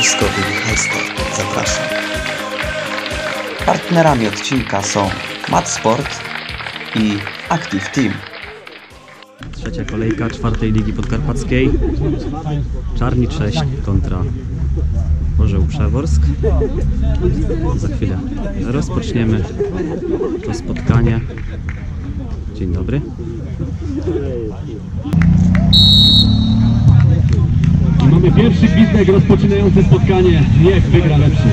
Widowiskowy High zapraszam. Partnerami odcinka są Matsport i Active Team. Trzecia kolejka czwartej ligi podkarpackiej. Czarni 6 kontra Orzeł Przeworsk. Za chwilę rozpoczniemy to spotkanie. Dzień dobry. I mamy pierwszy gwizdek rozpoczynający spotkanie. Niech wygra lepszy.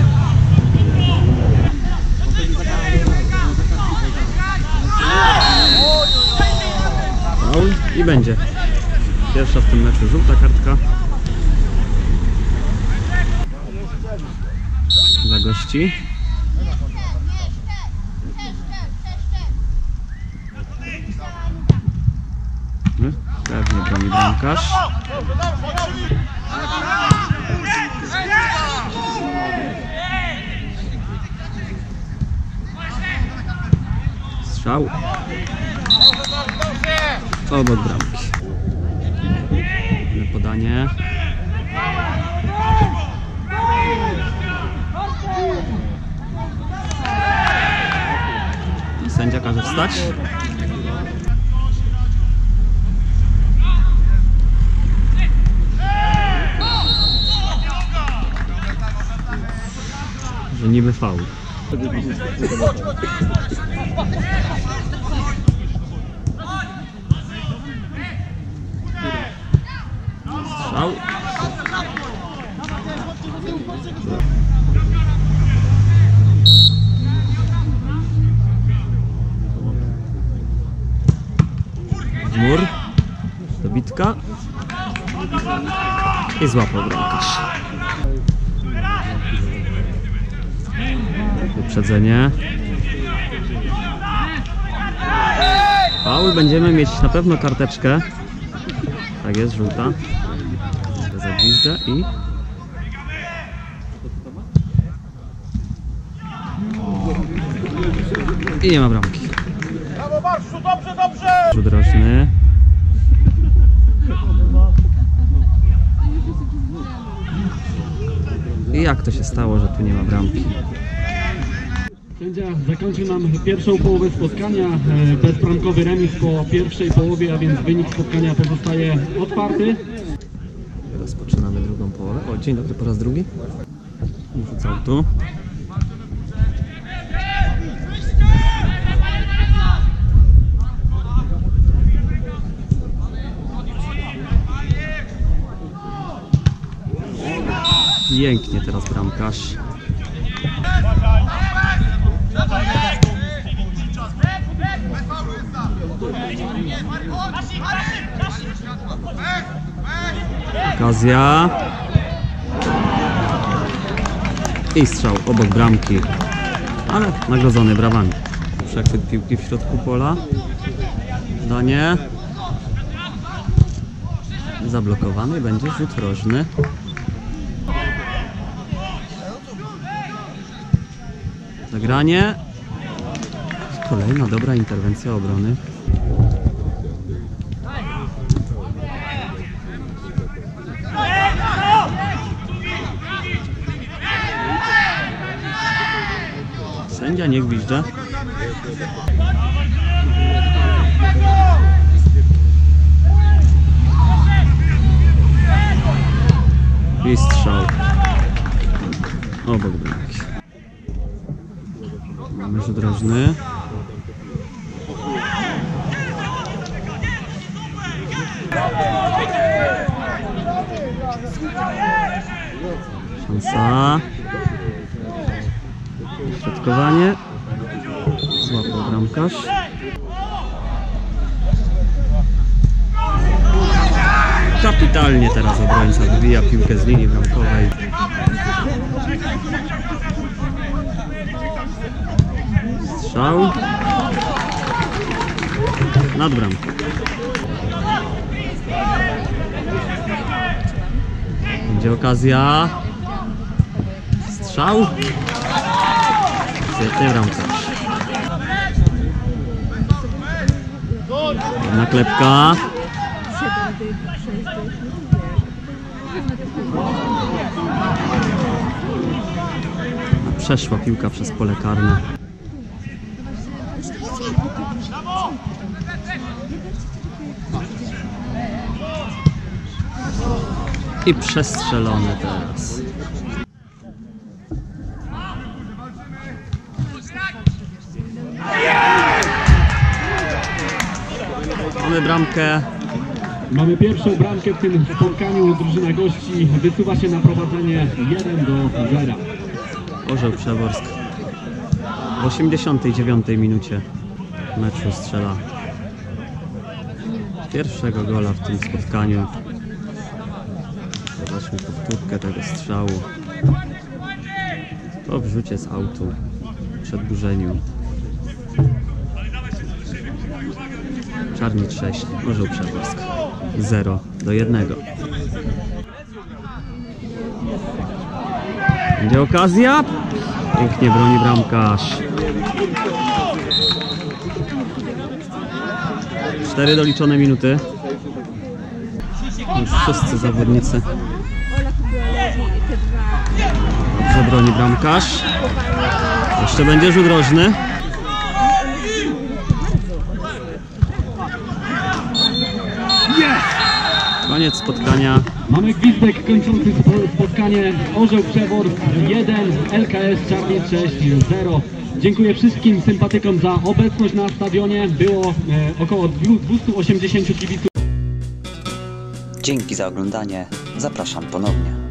I będzie pierwsza w tym meczu żółta kartka dla gości. Pewnie broni bramkarz. Strzał obok bramki. Podanie. I sędzia każe wstać. Że niby faul. Strzał. Mur. Dobitka. I złapał bramkarz. Wyprzedzenie. Faul, będziemy mieć na pewno karteczkę. Tak jest, żółta. Zagwizdę i nie ma bramki. Rzut rożny. I jak to się stało, że tu nie ma bramki? Sędzia zakończył nam pierwszą połowę spotkania. Bezbramkowy remis po pierwszej połowie, a więc wynik spotkania pozostaje otwarty. Rozpoczynamy drugą połowę. O, dzień dobry po raz drugi. Rzucał tu. Pięknie teraz bramkarz. Okazja. I strzał obok bramki. Ale nagrodzony brawami. Przechwyt piłki w środku pola. Danie. Zablokowany będzie rzut rożny. Zagranie. Kolejna dobra interwencja obrony. Sędzia nie gwizdże. I strzał obok bramki. Mamy rzut rożny. Szansa. Środkowanie. Złapał bramkarz. Kapitalnie teraz obrońca wybija piłkę z linii bramkowej. Strzał. Nad bramką. Będzie okazja. Strzał. Świetnie bramkarz. Naklepka. przeszła piłka przez pole karne. I przestrzelone teraz. Mamy bramkę. Mamy pierwszą bramkę w tym spotkaniu. Drużyna gości wysuwa się na prowadzenie 1-0. Orzeł Przeworsk w 89 minucie meczu strzela pierwszego gola w tym spotkaniu. Zobaczmy powtórkę tego strzału po wrzucie z autu, przedburzeniu. Czarni 6, Orzeł Przeworsk 0-1. Będzie okazja. Pięknie broni bramkarz. 4 doliczone minuty. Już wszyscy zawodnicy. Dobrze broni bramkarz. Jeszcze będzie rzut rożny. Koniec spotkania. Mamy gwizdek kończący spotkanie. Orzeł Przeworsk 1, LKS Czarni 6-0. Dziękuję wszystkim sympatykom za obecność na stadionie. Było około 280 kibiców. Dzięki za oglądanie. Zapraszam ponownie.